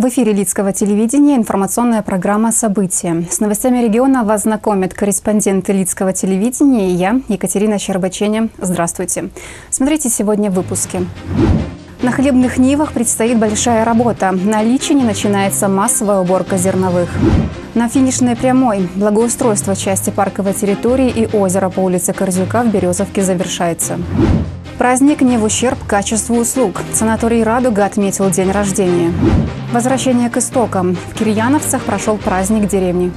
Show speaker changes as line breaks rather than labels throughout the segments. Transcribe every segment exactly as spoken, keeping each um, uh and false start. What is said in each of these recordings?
В эфире Лидского телевидения информационная программа «События». С новостями региона вас знакомят корреспонденты Лидского телевидения и я, Екатерина Щербаченя. Здравствуйте. Смотрите сегодня в выпуске. На хлебных нивах предстоит большая работа. На Личине начинается массовая уборка зерновых. На финишной прямой благоустройство части парковой территории и озера по улице Корзюка в Березовке завершается. Праздник не в ущерб качеству услуг. Санаторий «Радуга» отметил день рождения. Возвращение к истокам. В Кирьяновцах прошел праздник деревни.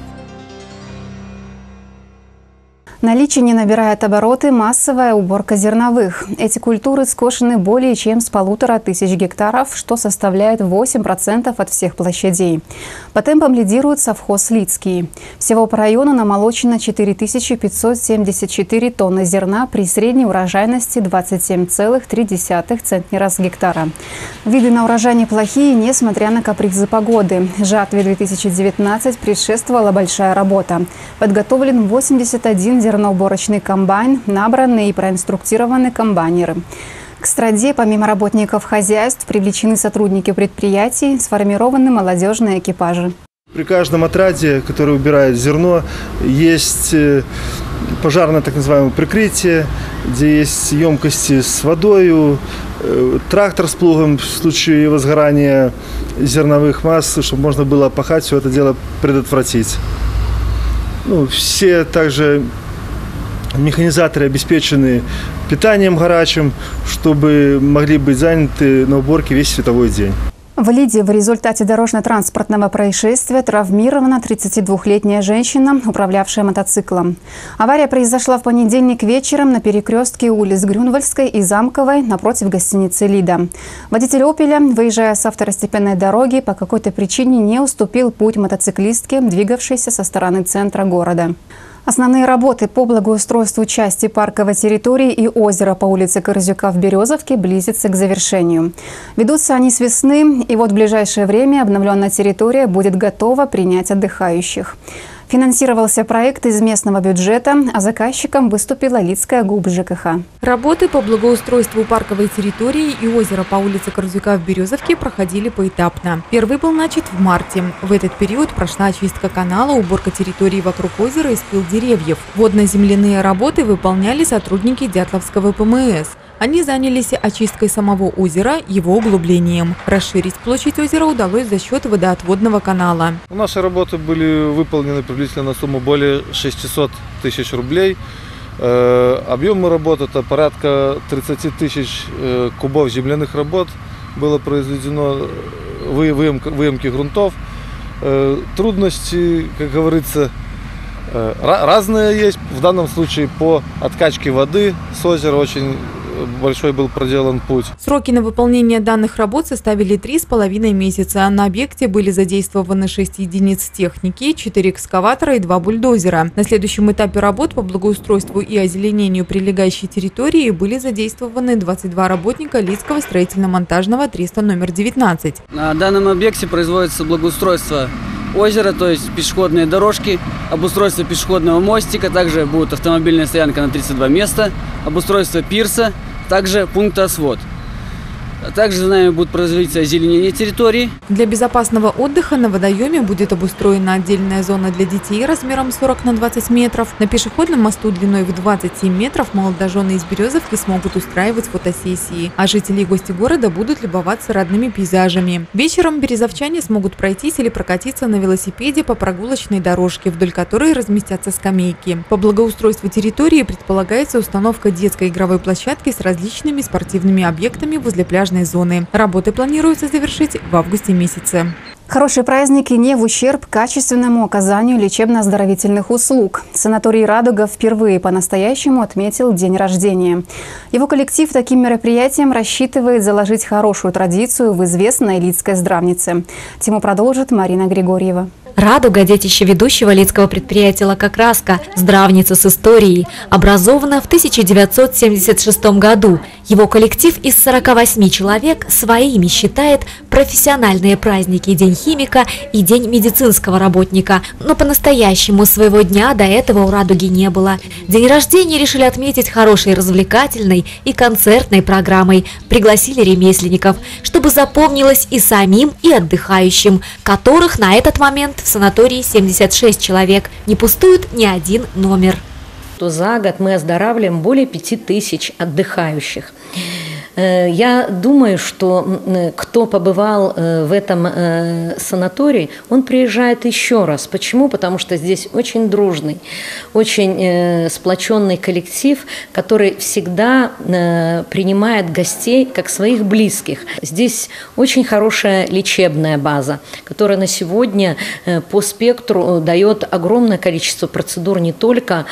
На Личине набирает обороты массовая уборка зерновых. Эти культуры скошены более чем с полутора тысяч гектаров, что составляет восемь процентов от всех площадей. По темпам лидирует совхоз «Лидский». Всего по району намолочено четыре тысячи пятьсот семьдесят четыре тонны зерна при средней урожайности двадцать семь целых три десятых центнера с гектара. Виды на урожай неплохие, несмотря на капризы погоды. Жатве две тысячи девятнадцать предшествовала большая работа. Подготовлен восемьдесят один зерноуборочный комбайн, набраны и проинструктированы комбайнеры. К страде, помимо работников хозяйств, привлечены сотрудники предприятий, сформированы молодежные экипажи.
При каждом отраде, который убирает зерно, есть пожарное так называемое прикрытие, где есть емкости с водой, трактор с плугом в случае возгорания зерновых масс, чтобы можно было пахать, все это дело предотвратить. Ну, все также механизаторы обеспечены питанием горячим, чтобы могли быть заняты на уборке весь световой день.
В Лиде в результате дорожно-транспортного происшествия травмирована тридцатидвухлетняя женщина, управлявшая мотоциклом. Авария произошла в понедельник вечером на перекрестке улиц Грюнвальдской и Замковой напротив гостиницы «Лида». Водитель «Опеля», выезжая с второстепенной дороги, по какой-то причине не уступил путь мотоциклистке, двигавшейся со стороны центра города. Основные работы по благоустройству части парковой территории и озера по улице Корзюка в Березовке близятся к завершению. Ведутся они с весны, и вот в ближайшее время обновленная территория будет готова принять отдыхающих. Финансировался проект из местного бюджета, а заказчиком выступила Лидская ГУП ЖКХ.
Работы по благоустройству парковой территории и озера по улице Корзюка в Березовке проходили поэтапно. Первый был начат в марте. В этот период прошла очистка канала, уборка территории вокруг озера и спил деревьев. Водно-земляные работы выполняли сотрудники Дятловского ПМС. Они занялись очисткой самого озера, его углублением. Расширить площадь озера удалось за счет водоотводного канала.
Наши работы были выполнены приблизительно на сумму более шестисот тысяч рублей. Э, объемы работ – это порядка тридцати тысяч э, кубов земляных работ. Было произведено вы, выемка, выемки грунтов. Э, трудности, как говорится, э, разные есть. В данном случае по откачке воды с озера очень большой был проделан путь.
Сроки на выполнение данных работ составили три с половиной месяца. На объекте были задействованы шесть единиц техники, четыре экскаватора и два бульдозера. На следующем этапе работ по благоустройству и озеленению прилегающей территории были задействованы двадцать два работника Лидского строительно-монтажного триста номер девятнадцать.
На данном объекте производится благоустройство озера, то есть пешеходные дорожки, обустройство пешеходного мостика, также будет автомобильная стоянка на тридцать два места, обустройство пирса, также пункта свод. Также за нами будет производиться озеленение территории.
Для безопасного отдыха на водоеме будет обустроена отдельная зона для детей размером сорок на двадцать метров. На пешеходном мосту длиной в двадцать семь метров молодожены из Березовки смогут устраивать фотосессии, а жители и гости города будут любоваться родными пейзажами. Вечером березовчане смогут пройтись или прокатиться на велосипеде по прогулочной дорожке, вдоль которой разместятся скамейки. По благоустройству территории предполагается установка детской игровой площадки с различными спортивными объектами возле пляжной зоны. Работы планируется завершить в августе месяце.
Хорошие праздники не в ущерб качественному оказанию лечебно-оздоровительных услуг. Санаторий «Радуга» впервые по-настоящему отметил день рождения. Его коллектив таким мероприятием рассчитывает заложить хорошую традицию в известной Лидской здравнице. Тему продолжит Марина Григорьева.
«Радуга» – детище ведущего лидского предприятия «Лакокраска», здравница с историей, образована в тысяча девятьсот семьдесят шестом году. Его коллектив из сорока восьми человек своими считает профессиональные праздники День химика и День медицинского работника. Но по-настоящему своего дня до этого у «Радуги» не было. День рождения решили отметить хорошей развлекательной и концертной программой. Пригласили ремесленников, чтобы запомнилось и самим, и отдыхающим, которых на этот момент в санатории семьдесят шесть человек. Не пустует ни один номер.
То за год мы оздоравливаем более пяти тысяч отдыхающих. Я думаю, что кто побывал в этом санатории, он приезжает еще раз. Почему? Потому что здесь очень дружный, очень сплоченный коллектив, который всегда принимает гостей как своих близких. Здесь очень хорошая лечебная база, которая на сегодня по спектру дает огромное количество процедур не только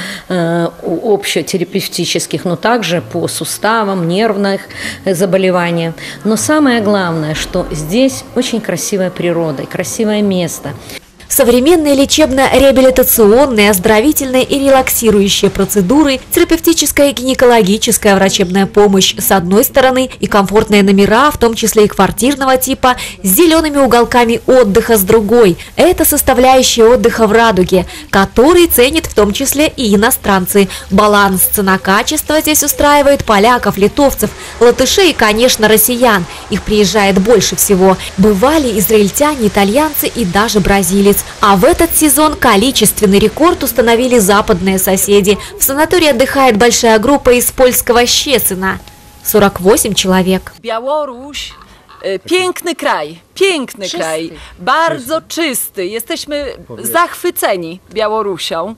общетерапевтических, но также по суставам, нервных заболевания. Но самое главное, что здесь очень красивая природа и красивое место.
Современные лечебно-реабилитационные, оздоровительные и релаксирующие процедуры, терапевтическая и гинекологическая врачебная помощь с одной стороны и комфортные номера, в том числе и квартирного типа, с зелеными уголками отдыха с другой. Это составляющая отдыха в «Радуге», который ценят в том числе и иностранцы. Баланс цена-качество здесь устраивает поляков, литовцев, латышей и, конечно, россиян. Их приезжает больше всего. Бывали израильтяне, итальянцы и даже бразилец. А в этот сезон количественный рекорд установили западные соседи. В санатории отдыхает большая группа из польского Щецина – сорок восемь человек.
Białoruś, piękny kraj, piękny czysty. kraj, bardzo czysty. Jesteśmy zachwyceni Białorusią.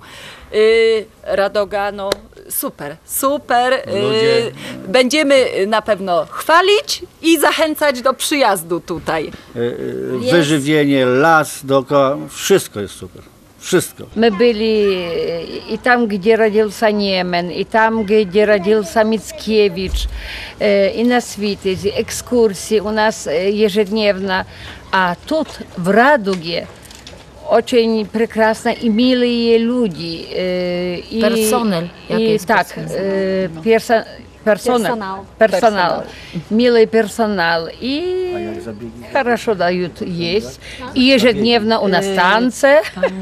Radoga, no super, super. Ludzie. Będziemy na pewno chwalić i zachęcać do przyjazdu tutaj.
Wyżywienie, las dookoła, wszystko jest super. Wszystko.
Мы были и там, где родился Немен, и там, где родился Мицкевич, и на Свитезе, экскурсии у нас ежедневно. А тут, в «Радуге», очень прекрасно и милые люди. И,
Персонал.
И, так, э, персон, персонал, персонал, персонал, милый персонал. И хорошо дают есть. И ежедневно у нас танцы.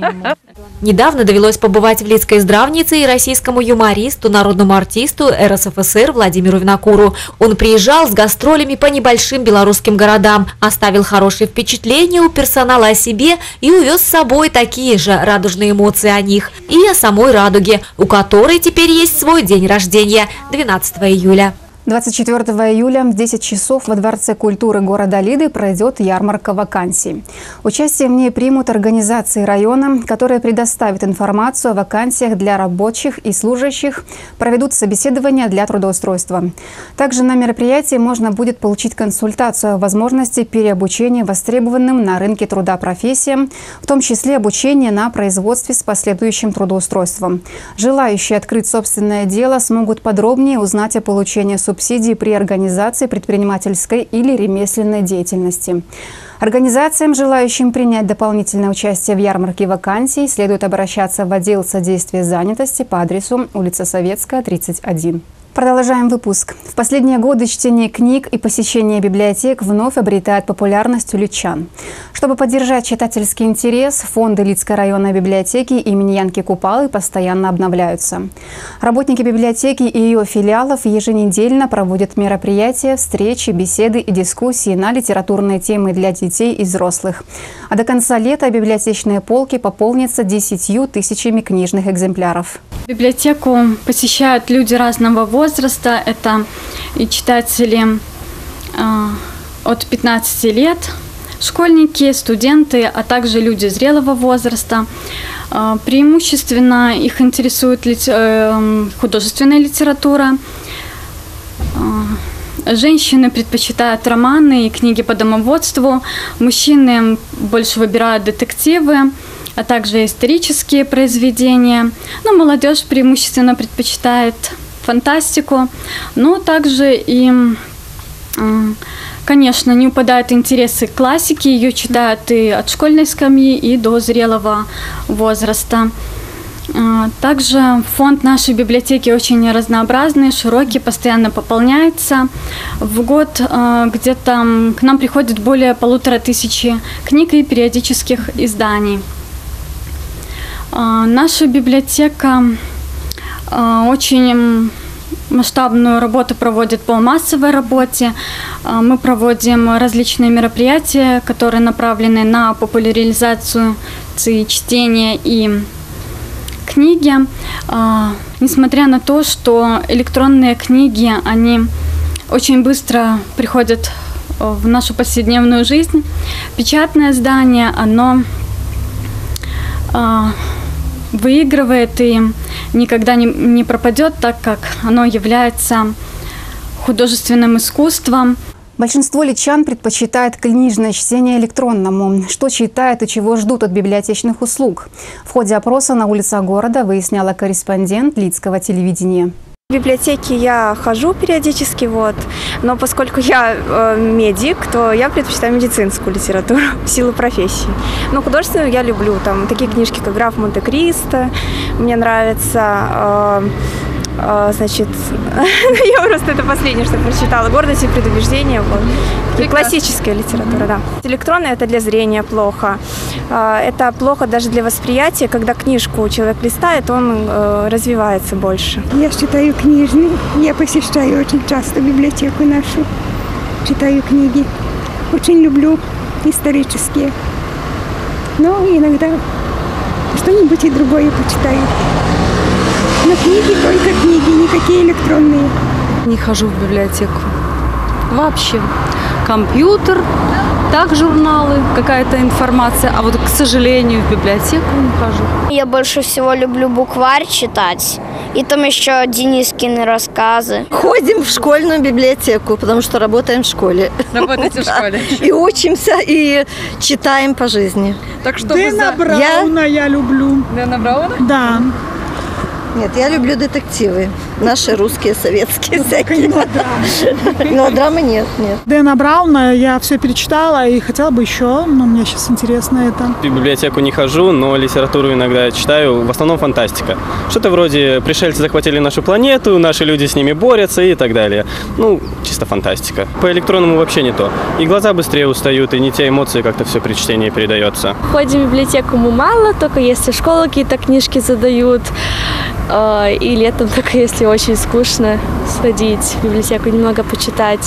Недавно довелось побывать в Лидской здравнице и российскому юмористу, народному артисту эр эс эф эс эр Владимиру Винокуру. Он приезжал с гастролями по небольшим белорусским городам, оставил хорошие впечатления у персонала о себе и увез с собой такие же радужные эмоции о них и о самой «Радуге», у которой теперь есть свой день рождения – двенадцатого июля.
двадцать четвёртого июля в десять часов во Дворце культуры города Лиды пройдет ярмарка вакансий. Участие в ней примут организации района, которые предоставят информацию о вакансиях для рабочих и служащих, проведут собеседования для трудоустройства. Также на мероприятии можно будет получить консультацию о возможности переобучения востребованным на рынке труда профессиям, в том числе обучение на производстве с последующим трудоустройством. Желающие открыть собственное дело смогут подробнее узнать о получении субсидий субсидии при организации предпринимательской или ремесленной деятельности. Организациям, желающим принять дополнительное участие в ярмарке вакансий, следует обращаться в отдел содействия занятости по адресу улица Советская, тридцать один. Продолжаем выпуск. В последние годы чтение книг и посещение библиотек вновь обретает популярность у лидчан. Чтобы поддержать читательский интерес, фонды Лидской районной библиотеки имени Янки Купалы постоянно обновляются. Работники библиотеки и ее филиалов еженедельно проводят мероприятия, встречи, беседы и дискуссии на литературные темы для детей и взрослых. А до конца лета библиотечные полки пополнятся десятью тысячами книжных экземпляров.
Библиотеку посещают люди разного возраста. Это и читатели э, от пятнадцати лет, школьники, студенты, а также люди зрелого возраста. Э, преимущественно их интересует ли, э, художественная литература. Э, женщины предпочитают романы и книги по домоводству. Мужчины больше выбирают детективы, а также исторические произведения. Но молодежь преимущественно предпочитает фантастику, но также и конечно, не упадают интересы к классике, ее читают и от школьной скамьи, и до зрелого возраста. Также фонд нашей библиотеки очень разнообразный, широкий, постоянно пополняется. В год где-то к нам приходит более полутора тысячи книг и периодических изданий. Наша библиотека очень масштабную работу проводит по массовой работе. Мы проводим различные мероприятия, которые направлены на популяризацию чтения и книги. Несмотря на то, что электронные книги, они очень быстро приходят в нашу повседневную жизнь, печатное издание, оно выигрывает и никогда не, не пропадет, так как оно является художественным искусством.
Большинство личан предпочитает книжное чтение электронному. Что читают и чего ждут от библиотечных услуг? В ходе опроса на улицах города выясняла корреспондент Лидского телевидения.
В библиотеке я хожу периодически, вот, но поскольку я э, медик, то я предпочитаю медицинскую литературу в силу профессии. Но художественную я люблю, там такие книжки, как «Граф Монте-Кристо», мне нравится, э, э, значит, я просто это последнее, что прочитала, «Гордость и предубеждение», вот. Классическая литература, да. Электронная – это для зрения плохо. Это плохо даже для восприятия. Когда книжку человек листает, он развивается больше.
Я читаю книжные. Я посещаю очень часто библиотеку нашу. Читаю книги. Очень люблю исторические. Но иногда что-нибудь и другое почитаю. Но книги только книги, никакие электронные.
Не хожу в библиотеку. Вообще. Компьютер, так журналы, какая-то информация, а вот, к сожалению, в библиотеку не хожу.
Я больше всего люблю букварь читать, и там еще Денискины рассказы.
Ходим в школьную библиотеку, потому что работаем в школе.
Работаете в школе?
И учимся, и читаем по жизни.
Так что
Дэна Брауна я люблю.
Дэна Брауна?
Да.
Нет, я люблю детективы. Наши русские, советские всякие. Но драмы нет, нет.
Дэна Брауна я все перечитала и хотела бы еще, но мне сейчас интересно это.
В библиотеку не хожу, но литературу иногда читаю, в основном фантастика. Что-то вроде «Пришельцы захватили нашу планету», «Наши люди с ними борются» и так далее. Ну, чисто фантастика. По электронному вообще не то. И глаза быстрее устают, и не те эмоции как-то все при чтении передается.
Ходим в библиотеку мы мало, только если в школу какие-то книжки задают. И летом только если очень скучно сходить в библиотеку, немного почитать.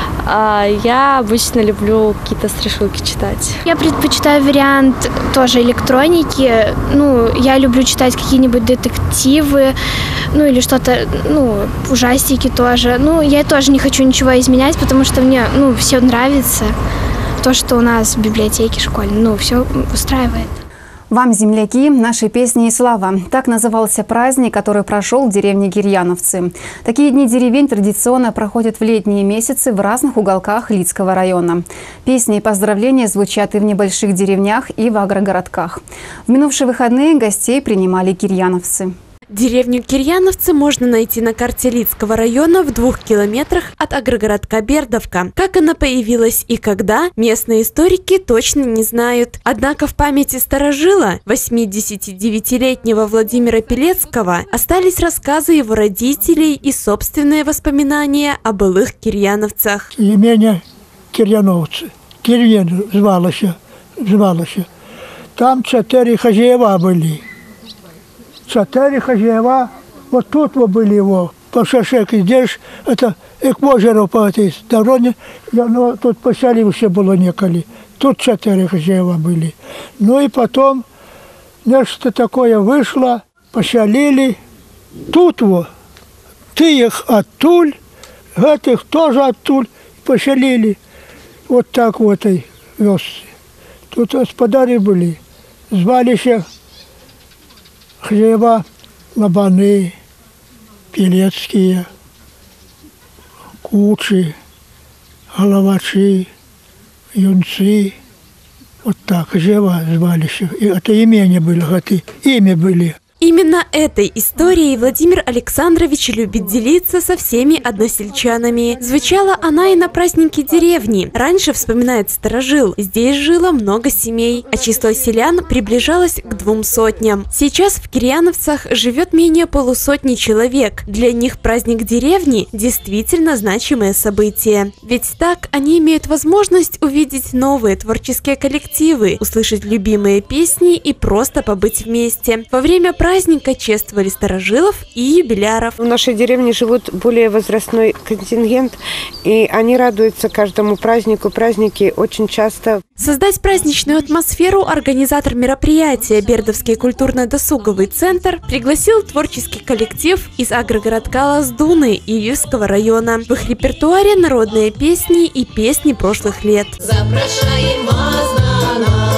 Я обычно люблю какие-то страшилки читать.
Я предпочитаю вариант тоже электроники. Ну, я люблю читать какие-нибудь детективы, ну или что-то, ну, ужастики тоже. Ну, я тоже не хочу ничего изменять, потому что мне, ну, все нравится. То, что у нас в библиотеке школьной, ну, все устраивает.
Вам, земляки, наши песни и слава. Так назывался праздник, который прошел в деревне Кирьяновцы. Такие дни деревень традиционно проходят в летние месяцы в разных уголках Лидского района. Песни и поздравления звучат и в небольших деревнях, и в агрогородках. В минувшие выходные гостей принимали кирьяновцы.
Деревню Кирьяновцы можно найти на карте Лидского района в двух километрах от агрогородка Бердовка. Как она появилась и когда, местные историки точно не знают. Однако в памяти старожила, восьмидесятидевятилетнего Владимира Пелецкого, остались рассказы его родителей и собственные воспоминания о былых кирьяновцах.
Имение Кирьяновцы. Кирьян звалося, звалося. Там четыре хозяева были. Четыре хозяева, вот тут вот были его, по шашек идешь, это к озеру по этой стороне, ну, тут поселился было неколи, тут четыре хозяева были. Ну и потом нечто такое вышло, поселили, тут вот, ты их оттуль, этих тоже оттуль, поселили, вот так в этой вёске. Тут господари были, звались хлеба, лобаны, Пелецкие, Кучи, Головачи, Юнцы. Вот так хозяева звались. И это имение было, это имя были.
Именно этой историей Владимир Александрович любит делиться со всеми односельчанами. Звучала она и на празднике деревни. Раньше, вспоминает старожил, здесь жило много семей, а число селян приближалось к двум сотням. Сейчас в Кирьяновцах живет менее полусотни человек. Для них праздник деревни действительно значимое событие. Ведь так они имеют возможность увидеть новые творческие коллективы, услышать любимые песни и просто побыть вместе. Во время праздника чествовали старожилов и юбиляров.
В нашей деревне живут более возрастной контингент, и они радуются каждому празднику. Праздники очень часто.
Создать праздничную атмосферу организатор мероприятия Бердовский культурно-досуговый центр пригласил творческий коллектив из агрогородка Лаздуны и Ивского района. В их репертуаре народные песни и песни прошлых лет.
Запрошаем вас на нас.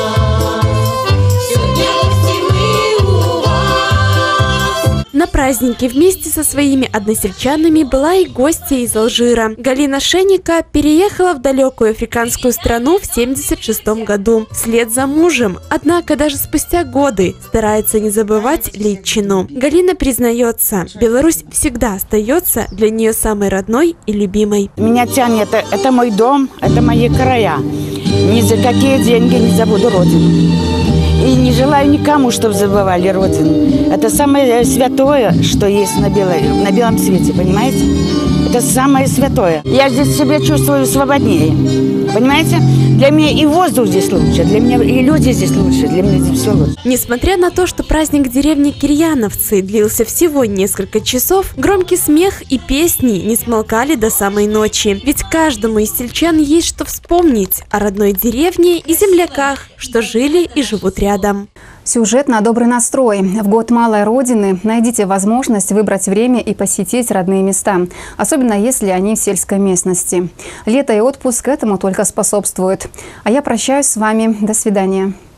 На празднике вместе со своими односельчанами была и гостья из Алжира. Галина Шеника переехала в далекую африканскую страну в семьдесят шестом году вслед за мужем. Однако даже спустя годы старается не забывать литчину. Галина признается, Беларусь всегда остается для нее самой родной и любимой.
Меня тянет, это, это мой дом, это мои края. Ни за какие деньги не забуду родину. И не желаю никому, чтобы забывали родину. Это самое святое, что есть на, белой, на белом свете, понимаете? Это самое святое. Я здесь себя чувствую свободнее, понимаете? Для меня и воздух здесь лучше, для меня и люди здесь лучше, для меня здесь все лучше.
Несмотря на то, что праздник деревни Кирьяновцы длился всего несколько часов, громкий смех и песни не смолкали до самой ночи. Ведь каждому из сельчан есть что вспомнить о родной деревне и земляках, что жили и живут рядом.
Сюжет на добрый настрой. В год Малой Родины найдите возможность выбрать время и посетить родные места, особенно если они в сельской местности. Лето и отпуск этому только способствуют. А я прощаюсь с вами. До свидания.